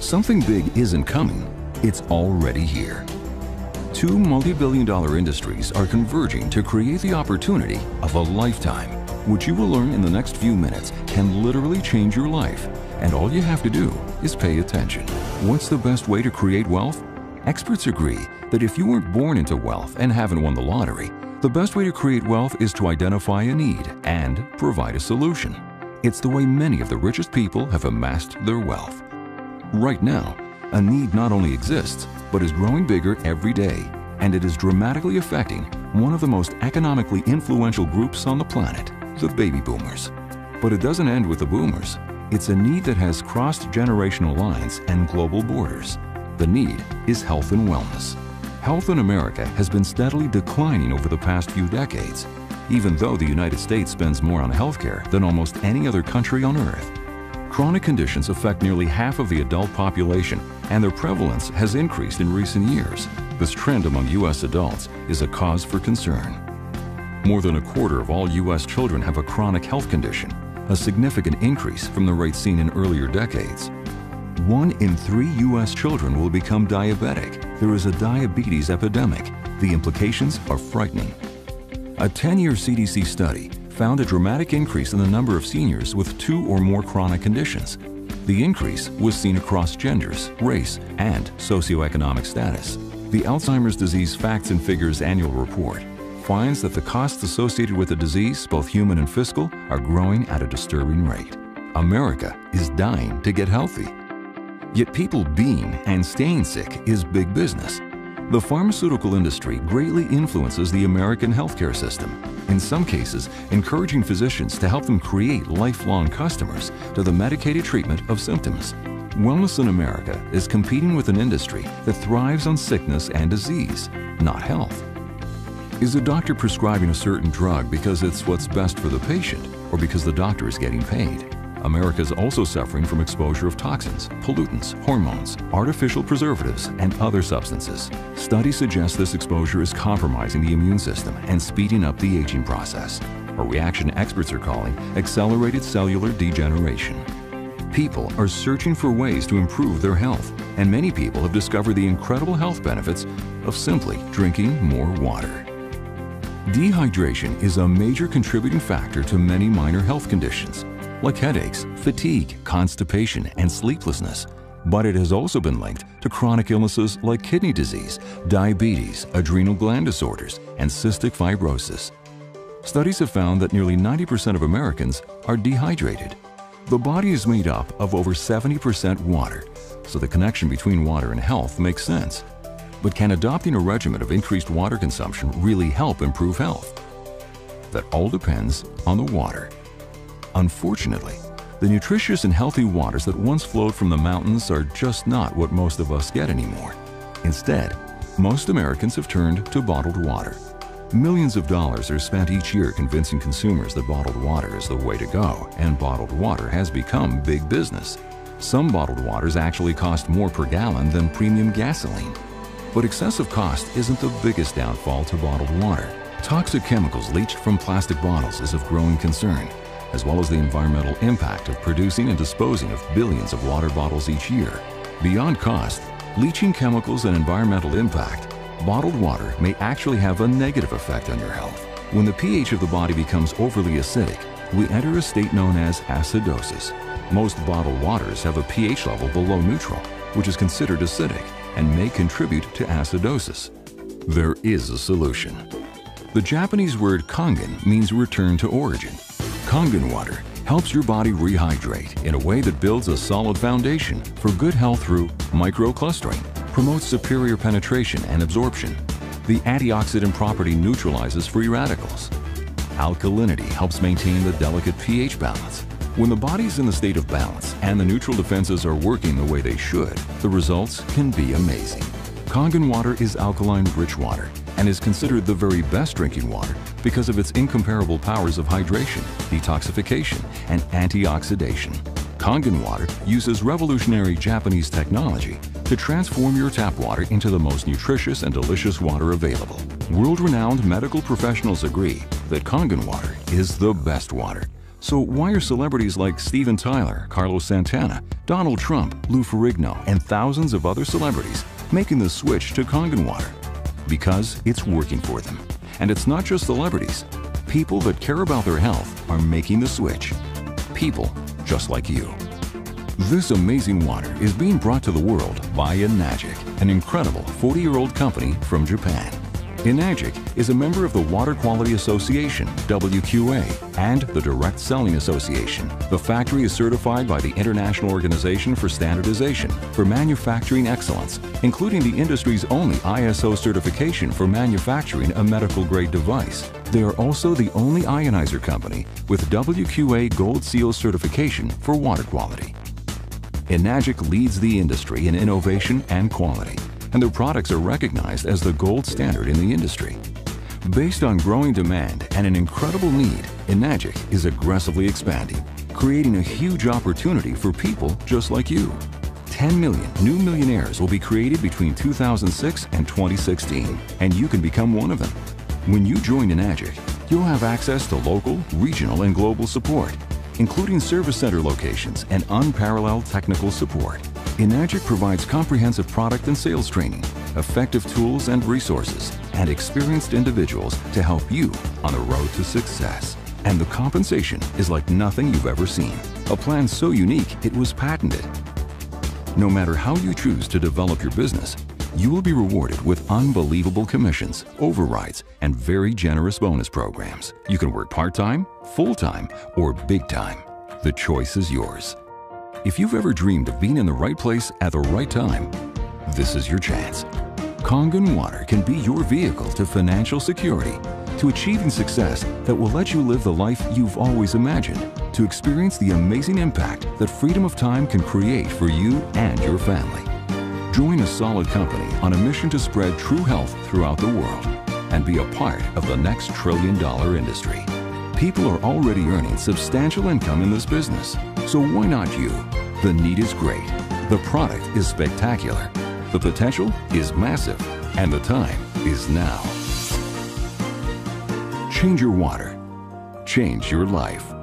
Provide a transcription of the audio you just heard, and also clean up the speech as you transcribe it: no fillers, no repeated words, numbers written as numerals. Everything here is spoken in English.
Something big isn't coming, it's already here. Two multi-billion-dollar industries are converging to create the opportunity of a lifetime, which you will learn in the next few minutes can literally change your life. And all you have to do is pay attention. What's the best way to create wealth? Experts agree that if you weren't born into wealth and haven't won the lottery, the best way to create wealth is to identify a need and provide a solution. It's the way many of the richest people have amassed their wealth. Right now, a need not only exists, but is growing bigger every day, and it is dramatically affecting one of the most economically influential groups on the planet, the baby boomers. But it doesn't end with the boomers. It's a need that has crossed generational lines and global borders. The need is health and wellness. Health in America has been steadily declining over the past few decades, even though the United States spends more on healthcare than almost any other country on earth. Chronic conditions affect nearly half of the adult population, and their prevalence has increased in recent years. This trend among U.S. adults is a cause for concern. More than a quarter of all U.S. children have a chronic health condition, a significant increase from the rate seen in earlier decades. 1 in 3 U.S. children will become diabetic. There is a diabetes epidemic. The implications are frightening. A 10-year CDC study found a dramatic increase in the number of seniors with 2 or more chronic conditions. The increase was seen across genders, race, and socioeconomic status. The Alzheimer's Disease Facts and Figures Annual Report finds that the costs associated with the disease, both human and fiscal, are growing at a disturbing rate. America is dying to get healthy. Yet people being and staying sick is big business. The pharmaceutical industry greatly influences the American healthcare system, in some cases encouraging physicians to help them create lifelong customers to the medicated treatment of symptoms. Wellness in America is competing with an industry that thrives on sickness and disease, not health. Is a doctor prescribing a certain drug because it's what's best for the patient or because the doctor is getting paid? America is also suffering from exposure of toxins, pollutants, hormones, artificial preservatives, and other substances. Studies suggest this exposure is compromising the immune system and speeding up the aging process, a reaction experts are calling accelerated cellular degeneration. People are searching for ways to improve their health, and many people have discovered the incredible health benefits of simply drinking more water. Dehydration is a major contributing factor to many minor health conditions, like headaches, fatigue, constipation, and sleeplessness. But it has also been linked to chronic illnesses like kidney disease, diabetes, adrenal gland disorders, and cystic fibrosis. Studies have found that nearly 90% of Americans are dehydrated. The body is made up of over 70% water, so the connection between water and health makes sense. But can adopting a regimen of increased water consumption really help improve health? That all depends on the water. Unfortunately, the nutritious and healthy waters that once flowed from the mountains are just not what most of us get anymore. Instead, most Americans have turned to bottled water. Millions of dollars are spent each year convincing consumers that bottled water is the way to go, and bottled water has become big business. Some bottled waters actually cost more per gallon than premium gasoline. But excessive cost isn't the biggest downfall to bottled water. Toxic chemicals leached from plastic bottles is of growing concern, as well as the environmental impact of producing and disposing of billions of water bottles each year. Beyond cost, leaching chemicals and environmental impact, bottled water may actually have a negative effect on your health. When the pH of the body becomes overly acidic, we enter a state known as acidosis. Most bottled waters have a pH level below neutral, which is considered acidic and may contribute to acidosis. There is a solution. The Japanese word kangen means return to origin. Kangen water helps your body rehydrate in a way that builds a solid foundation for good health through microclustering, promotes superior penetration and absorption. The antioxidant property neutralizes free radicals. Alkalinity helps maintain the delicate pH balance. When the body's in the state of balance and the neutral defenses are working the way they should, the results can be amazing. Kangen water is alkaline-rich water and is considered the very best drinking water because of its incomparable powers of hydration, detoxification, and antioxidation. Kangen water uses revolutionary Japanese technology to transform your tap water into the most nutritious and delicious water available. World-renowned medical professionals agree that Kangen water is the best water. So why are celebrities like Steven Tyler, Carlos Santana, Donald Trump, Lou Ferrigno, and thousands of other celebrities making the switch to Kangen water? Because it's working for them. And it's not just celebrities. People that care about their health are making the switch. People just like you. This amazing water is being brought to the world by Enagic, an incredible 40-year-old company from Japan. Enagic is a member of the Water Quality Association, WQA, and the Direct Selling Association. The factory is certified by the International Organization for Standardization for Manufacturing Excellence, including the industry's only ISO certification for manufacturing a medical-grade device. They are also the only ionizer company with WQA Gold Seal certification for water quality. Enagic leads the industry in innovation and quality, and their products are recognized as the gold standard in the industry. Based on growing demand and an incredible need, Enagic is aggressively expanding, creating a huge opportunity for people just like you. 10 million new millionaires will be created between 2006 and 2016, and you can become one of them. When you join Enagic, you'll have access to local, regional, and global support, including service center locations and unparalleled technical support. Enagic provides comprehensive product and sales training, effective tools and resources, and experienced individuals to help you on the road to success. And the compensation is like nothing you've ever seen. A plan so unique it was patented. No matter how you choose to develop your business, you will be rewarded with unbelievable commissions, overrides, and very generous bonus programs. You can work part-time, full-time, or big-time. The choice is yours. If you've ever dreamed of being in the right place at the right time, this is your chance. Kangen Water can be your vehicle to financial security, to achieving success that will let you live the life you've always imagined, to experience the amazing impact that freedom of time can create for you and your family. Join a solid company on a mission to spread true health throughout the world and be a part of the next trillion-dollar industry. People are already earning substantial income in this business, so why not you? The need is great, the product is spectacular, the potential is massive, and the time is now. Change your water. Change your life.